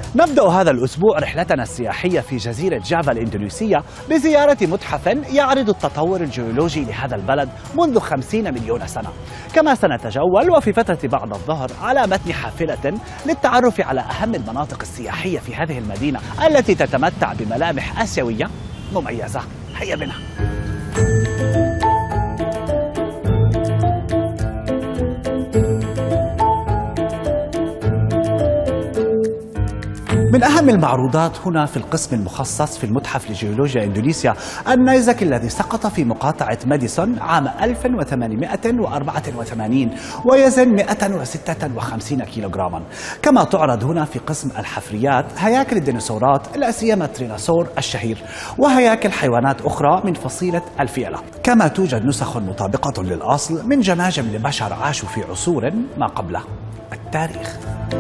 نبدأ هذا الأسبوع رحلتنا السياحية في جزيرة جافا الإندونيسية بزيارة متحف يعرض التطور الجيولوجي لهذا البلد منذ 50 مليون سنة. كما سنتجول وفي فترة بعد الظهر على متن حافلة للتعرف على أهم المناطق السياحية في هذه المدينة التي تتمتع بملامح آسيوية مميزة. هيا بنا. من أهم المعروضات هنا في القسم المخصص في المتحف لجيولوجيا إندونيسيا النيزك الذي سقط في مقاطعة ماديسون عام 1884 ويزن 156 كيلوغراما. كما تعرض هنا في قسم الحفريات هياكل الديناصورات لا سيما التريناصور الشهير وهياكل حيوانات أخرى من فصيلة الفيلة. كما توجد نسخ مطابقة للأصل من جماجم لبشر عاشوا في عصور ما قبل التاريخ.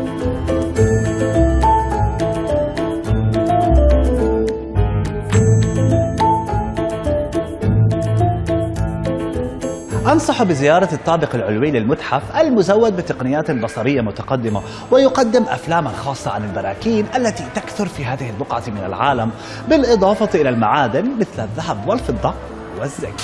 أنصح بزيارة الطابق العلوي للمتحف المزود بتقنيات بصرية متقدمة ويقدم أفلاما خاصة عن البراكين التي تكثر في هذه البقعة من العالم بالإضافة إلى المعادن مثل الذهب والفضة والزنك.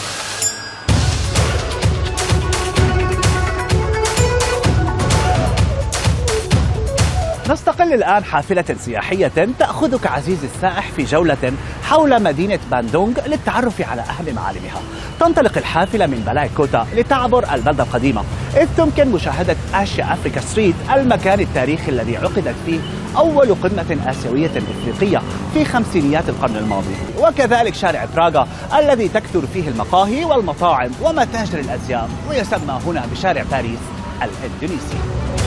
نستقل الآن حافلة سياحية تأخذك عزيزي السائح في جولة حول مدينة باندونغ للتعرف على أهم معالمها. تنطلق الحافلة من بلاي كوتا لتعبر البلدة القديمة، إذ تمكن مشاهدة آسيا أفريكا ستريت، المكان التاريخي الذي عقدت فيه أول قمة آسيوية إفريقية في خمسينيات القرن الماضي، وكذلك شارع براغا الذي تكثر فيه المقاهي والمطاعم ومتاجر الأزياء، ويسمى هنا بشارع باريس الإندونيسي.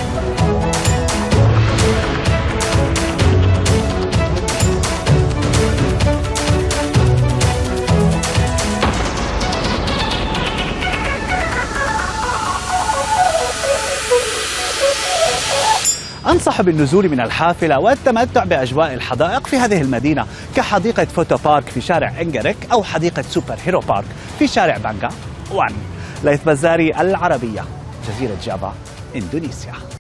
أنصح بالنزول من الحافلة والتمتع بأجواء الحدائق في هذه المدينة كحديقة فوتو بارك في شارع إنجريك أو حديقة سوبر هيرو بارك في شارع بانغا 1. ليث بزاري، العربية، جزيرة جافا، إندونيسيا.